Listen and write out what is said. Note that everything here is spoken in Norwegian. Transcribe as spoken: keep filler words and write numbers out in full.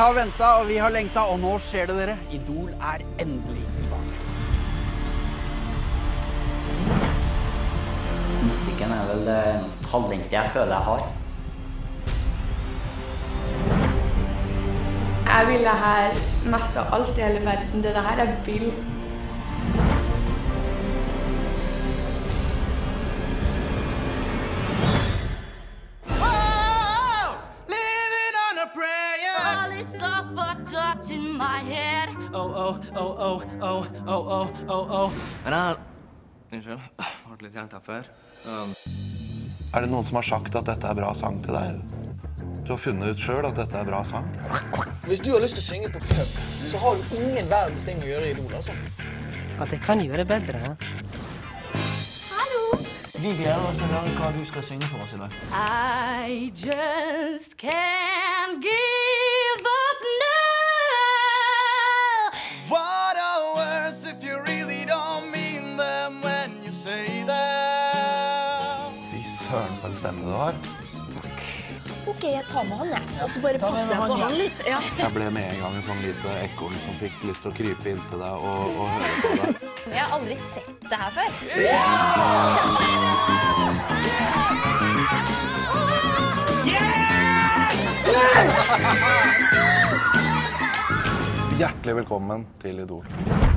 har ventet, og vi har lengtet, og nå skjer det dere. Idol er endelig tilbake. Musikken er vel det talentet jeg føler jeg har. Jeg vil det her mest av alt i hele verden. Det er det her jeg vil. In my head. Oh, oh, oh, oh, oh, oh, oh, oh, oh. Men jeg... Unnskyld, jeg har vært litt hjertet her før. Um... Er det noen som har sagt at dette er bra sang til deg? Du har funnet ut selv at dette er bra sang? Hvis du har lyst til å synge på pub, så har du ingen verdens ting å gjøre i Idol, altså. At jeg kan gjøre bedre, ja. Hallo! Vi gleder oss til å høre hva du skal synge for oss i dag. I just can't give up now. What are words if you really don't mean them when you say them? Fy søren for en stemme du har. Takk. Ok, jeg tar med han, jeg. Og så bare passer jeg på han litt. Ja. Jeg ble med en gang en sånn lite ekorn som fikk lyst til å krype inn til deg og, og høre på deg. Jeg har aldri sett det her før. Hjertelig velkommen til Idol.